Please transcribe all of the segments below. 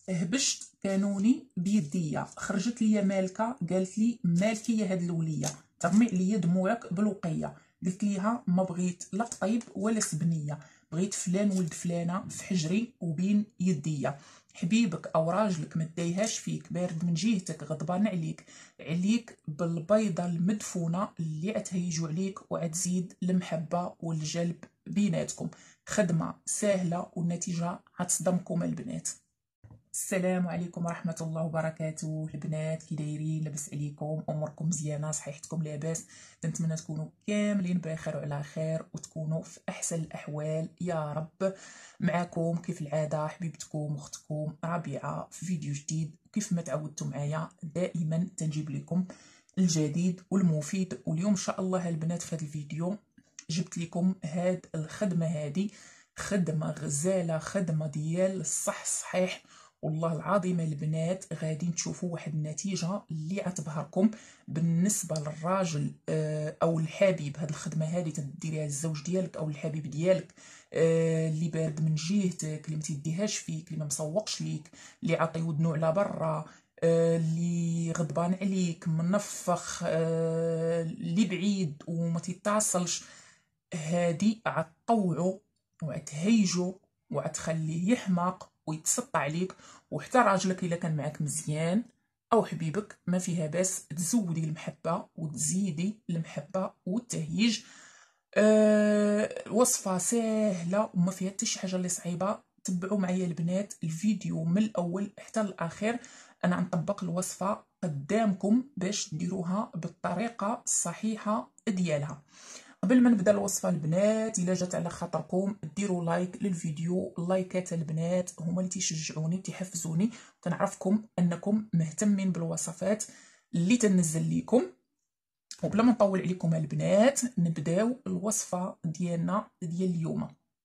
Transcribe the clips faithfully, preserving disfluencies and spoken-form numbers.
هبشت كانوني بيديا، خرجت ليا مالكه قالت لي مالكي يا هاد الوليه، ترمي عليا دموعك بالوقيه، قلت ليها ما بغيت لا قطيب ولا سبنيه، بغيت فلان ولد فلانه في حجري وبين يديا، حبيبك او راجلك ما دايهاش فيك، بارد من جهتك غضبان عليك، عليك بالبيضه المدفونه اللي عتهيجوا عليك وعتزيد المحبه والجلب بيناتكم، خدمه سهله والنتيجه غتصدمكم البنات. السلام عليكم ورحمه الله وبركاته. البنات كي دايرين؟ لاباس عليكم؟ اموركم مزيانه؟ صحيحتكم لاباس؟ كنتمنى تكونوا كاملين بخير وعلى خير وتكونوا في احسن الاحوال يا رب. معكم كيف العاده حبيبتكم اختكم ربيعه في فيديو جديد، كيف ما تعودتوا معايا دائما تنجيب لكم الجديد والمفيد. واليوم ان شاء الله البنات في هذا الفيديو جبت لكم هاد الخدمه، هذه خدمه غزاله، خدمه ديال الصح صحيح، والله العظيم البنات غادي تشوفوا واحد النتيجه اللي غتبهركم. بالنسبه للراجل او الحبيب، هاد الخدمه هذه تديريها للزوج ديالك او الحبيب ديالك اللي بارد من جهتك، اللي ما تيديهاش فيك، اللي ما مسوقش ليك، اللي عاطي ودنو على برا، اللي غضبان عليك، منفخ، اللي بعيد وما تيتصلش، هادي عطوعو وعتهيجو وعتخليه يحماق ويتسطى عليك. وحتى راجلك الا كان معاك مزيان او حبيبك ما فيها باس تزودي المحبه وتزيدي المحبه والتهييج. أه وصفه سهله وما فيها حتى شي حاجه اللي صعيبه. تبعوا معايا البنات الفيديو من الاول حتى الاخير، انا غنطبق الوصفه قدامكم باش ديروها بالطريقه الصحيحه ديالها. قبل ما نبدا الوصفه البنات، الا جات على خاطركم ديروا لايك للفيديو، اللايكات البنات هما اللي تيشجعوني تيحفزوني، تنعرفكم انكم مهتمين بالوصفات اللي تنزل لكم. وبلا ما نطول عليكم البنات نبداو الوصفه ديالنا ديال اليوم.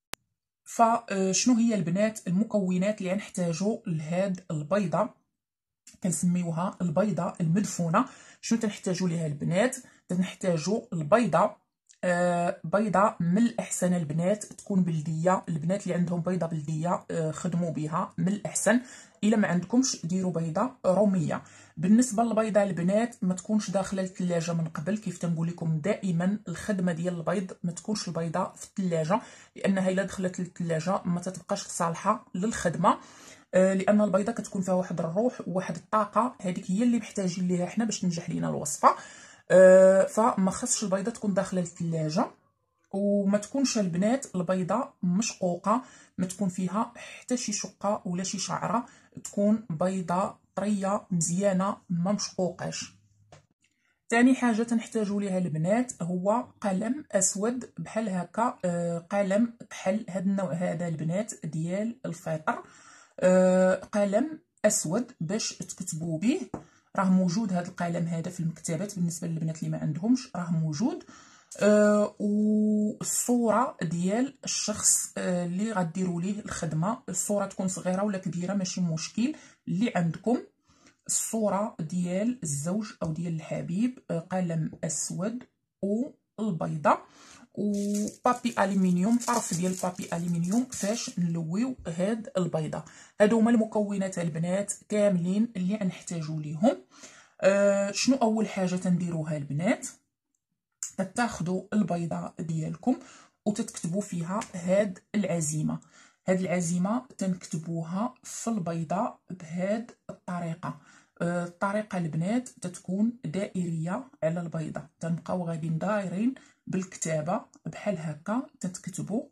فشنو هي البنات المكونات اللي غنحتاجو لهاد البيضه؟ كنسميوها البيضه المدفونه. شنو تنحتاجو ليها البنات؟ تنحتاجو البيضه آه بيضه من الاحسن البنات تكون بلديه، البنات اللي عندهم بيضه بلديه آه خدموا بها من الاحسن، الا ما عندكمش ديروا بيضه روميه. بالنسبه للبيضه البنات ما تكونش داخله الثلاجه من قبل، كيف تنقول لكم دائما الخدمه ديال البيض ما تكونش البيضه في الثلاجه، لانها الا دخلت للثلاجه ما تتبقاش صالحه للخدمه، لان البيضه كتكون فيها واحد الروح وواحد الطاقه، هذيك هي اللي محتاجين ليها حنا باش تنجح لينا الوصفه. أه فما خصش البيضه تكون داخله الثلاجه، وما تكونش البنات البيضه مشقوقه، ما تكون فيها حتى شي شقه ولا شي شعره، تكون بيضه طريه مزيانه ما مشقوقاش. ثاني حاجه تنحتاجوا ليها البنات هو قلم اسود بحال هكا، أه قلم بحال هذا النوع هذا البنات ديال الفيطر، أه قلم اسود باش تكتبوا به. راه موجود هذا القلم هذا في المكتبات بالنسبه للبنات اللي ما عندهمش، راه موجود. أه والصوره ديال الشخص أه اللي غديروا ليه الخدمه، الصوره تكون صغيره ولا كبيره ماشي مشكل اللي عندكم، الصوره ديال الزوج او ديال الحبيب، أه قلم اسود والبيضه وبابي الومنيوم، طرف ديال بابي الومنيوم فاش نلويو هاد البيضه. هادو هما المكونات البنات كاملين اللي غنحتاجو ليهم. آه شنو اول حاجه تنديروها البنات؟ تاخذوا البيضه ديالكم وتكتبوا فيها هاد العزيمه. هاد العزيمه تنكتبوها في البيضه بهاد الطريقه. آه الطريقه البنات تتكون دائريه على البيضه، تنبقاو غاديين دايرين بالكتابه بحال هكا. تتكتبوا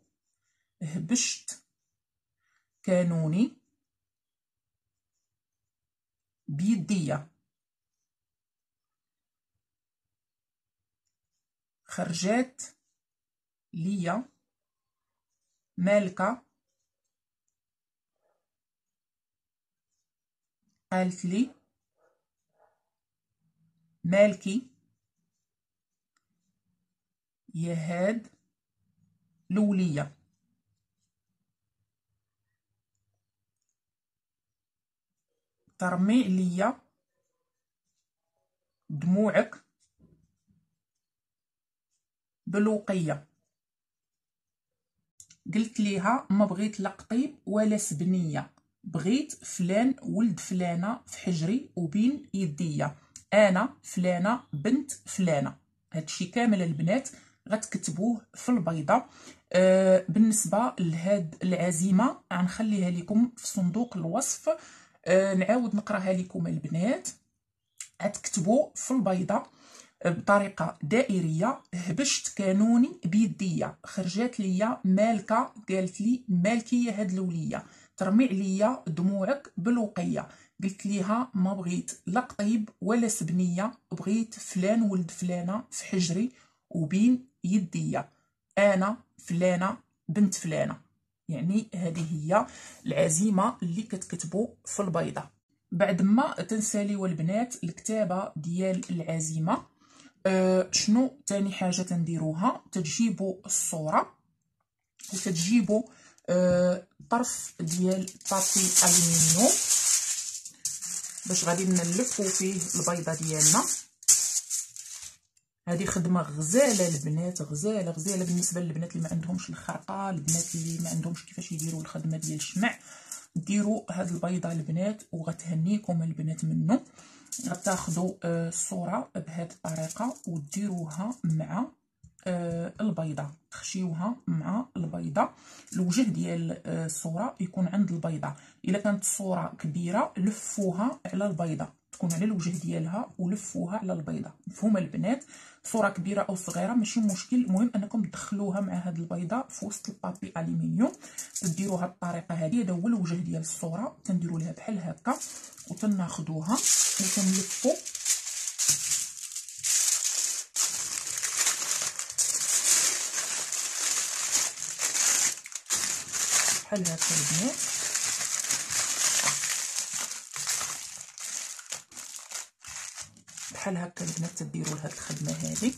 هبشت كانوني بيديا، خرجات ليا مالكه قالت لي مالكي يا هاد الوليه، ترمي عليا دموعك بالوقيه، قلت ليها ما بغيت لا قطيب ولا سبنيه، بغيت فلان ولد فلانه في حجري وبين يديا. انا فلانه بنت فلانه. هادشي كامل البنات غتكتبوه في البيضه. آه بالنسبه لهاد العزيمه غنخليها لكم في صندوق الوصف. آه نعاود نقراها لكم البنات. غتكتبوا في البيضه بطريقه دائريه: هبشت كانوني بيديا، خرجات ليا مالكه قالت لي مالكيه هاد الوليه، ترمي عليا دموعك بالوقيه، قلت ليها ما بغيت لا قطيب ولا سبنيه، بغيت فلان ولد فلانه في حجري وبين يديا. انا فلانه بنت فلانه. يعني هذه هي العزيمه اللي كتكتبوا في البيضه. بعد ما تنساليو البنات الكتابه ديال العزيمه، أه شنو تاني حاجه تنديروها؟ تجيبوا الصوره وتجيبوا أه طرف ديال بابي الومنيوم باش غادي نلفوا فيه البيضه ديالنا. هذه خدمه غزاله البنات، غزاله غزاله بالنسبه للبنات اللي ما عندهمش الخرقه، البنات اللي ما عندهمش كيفاش يديروا الخدمه ديال الشمع. ديروا هاد البيضه البنات وغتهنيكم البنات منه. غتاخذوا آه الصوره بهذه الطريقه وديروها مع آه البيضه، تخشيوها مع البيضه. الوجه ديال آه الصوره يكون عند البيضه. الا كانت الصوره كبيره لفوها على البيضه، تكون على الوجه ديالها ولفوها على البيضه. مفهومه البنات؟ صوره كبيره او صغيره ماشي مشكل، المهم انكم تدخلوها مع هاد البيضه في وسط البابي الومنيوم. تديروها بالطريقه هذه. هذا هو الوجه ديال الصوره، تنديروا لها بحال هكا وتناخذوها وتنلفوا بحال هكا البنات. بحال هكا البنات تديروا لهاد الخدمه هذه.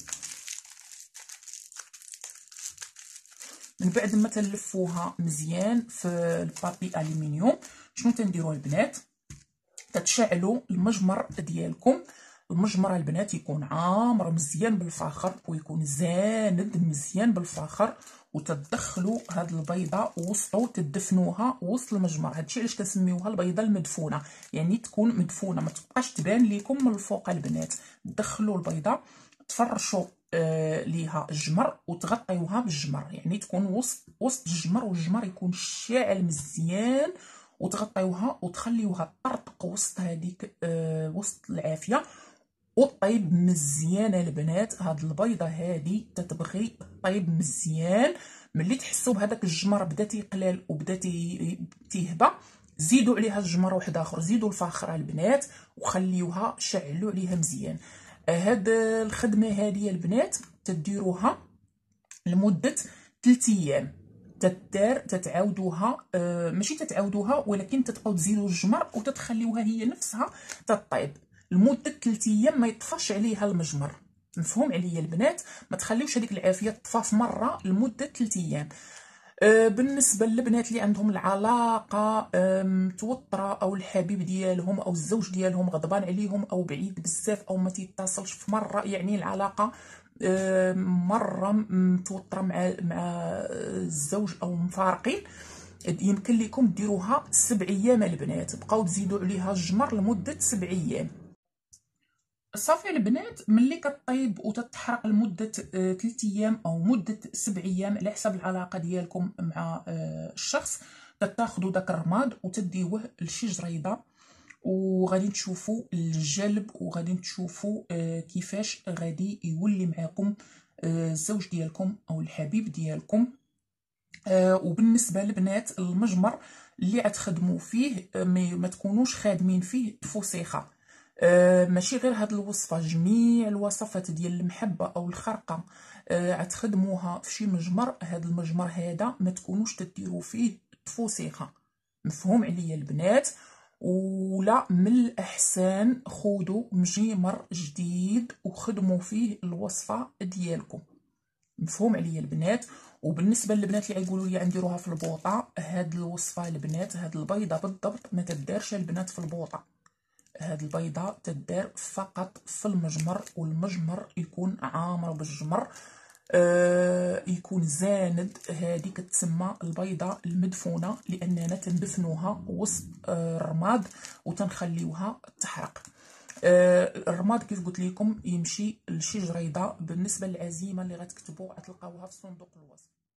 من بعد ما تلفوها مزيان في البابي الومنيوم، شنو تنديروا البنات؟ تتشعلوا المجمر ديالكم. المجمر البنات يكون عامر مزيان بالفخر ويكون زاند مزيان بالفخر، وتدخلوا هاد البيضه وسطو، تدفنوها وسط المجمر. هادشي علاش كنسميوها البيضه المدفونه، يعني تكون مدفونه ما تبقاش تبان لكم من الفوق البنات. تدخلوا البيضه، تفرشوا آه ليها الجمر وتغطيوها بالجمر، يعني تكون وسط وسط الجمر، والجمر يكون شاعل مزيان، وتغطيوها وتخليوها طرطق وسط هذيك آه وسط العافيه وطيب مزيان البنات. هاد البيضه هادي تتبغي طيب مزيان. ملي تحسوا بهذاك الجمر بدا تيقلال وبدا تيهبى، زيدوا عليها الجمر واحد اخر، زيدوا الفخره البنات وخليوها، شعلوا عليها مزيان. هاد الخدمه هذه البنات تديروها لمده ثلاثة ايام. تدار تتعاودوها آه ماشي تتعاودوها، ولكن تتبقاو تزيدوا الجمر وتتخليوها هي نفسها تطيب لمده ثلاثة ايام، ما يطفاش عليها المجمر. مفهوم عليا البنات؟ ما تخليوش هذيك العافيه تطفى في مره لمده ثلاثة ايام. أه بالنسبه للبنات اللي عندهم العلاقه متوتره، او الحبيب ديالهم او الزوج ديالهم غضبان عليهم او بعيد بزاف او ما تيتصلش في مره، يعني العلاقه أه مره متوتره مع مع الزوج او مفارقين، يمكن لكم ديروها سبع ايام البنات. بقاو تزيدوا عليها الجمر لمده سبع ايام. صافي البنات، ملي كطيب وتتحرق لمده ثلاثة ايام او مده سبع ايام على حسب العلاقه ديالكم مع الشخص، تاخذوا داك الرماد وتديوه لشي جريده، وغادي تشوفوا الجلب، وغادي تشوفوا كيفاش غادي يولي معكم الزوج ديالكم او الحبيب ديالكم. وبالنسبه للبنات، المجمر اللي غتخدموا فيه ما تكونوش خادمين فيه تفوسيخه. أه ماشي غير هاد الوصفه، جميع الوصفات ديال المحبه او الخرقه أه غتخدموها في شي مجمر. هاد المجمر هذا ما تكونوش تديروا فيه تفوسيخه. مفهوم عليا البنات؟ ولا من الاحسن خذوا مجمر جديد وخدموا فيه الوصفه ديالكم. مفهوم عليا البنات؟ وبالنسبه للبنات اللي غيقولوا لي نديروها في البوطه، هاد الوصفه البنات، هاد البيضه بالضبط ما تدارش البنات في البوطه. هاد البيضه تدار فقط في المجمر، والمجمر يكون عامر بالجمر. آه يكون زاند، هذه كتسمى البيضه المدفونه، لاننا تندفنوها وسط آه الرماد وتنخليوها تحرق. آه الرماد كيف قلت لكم يمشي لشي جريده. بالنسبه للعزيمه اللي غتكتبوا غتلقاوها في صندوق الوصف.